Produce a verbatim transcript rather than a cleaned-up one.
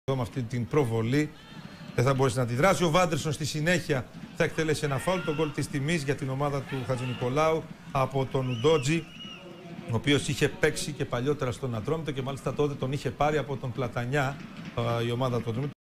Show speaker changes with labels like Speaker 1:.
Speaker 1: με αυτή την προβολή δεν θα μπορέσει να αντιδράσει. Ο Βάντερσον στη συνέχεια θα εκτελέσει ένα φάουλ, τον γκολ της τιμής για την ομάδα του Χατζηνικολάου από τον Ουντότζη, ο οποίος είχε παίξει και παλιότερα στον Ατρόμητο και μάλιστα τότε τον είχε πάρει από τον Πλατανιά η ομάδα του Ατρόμητο.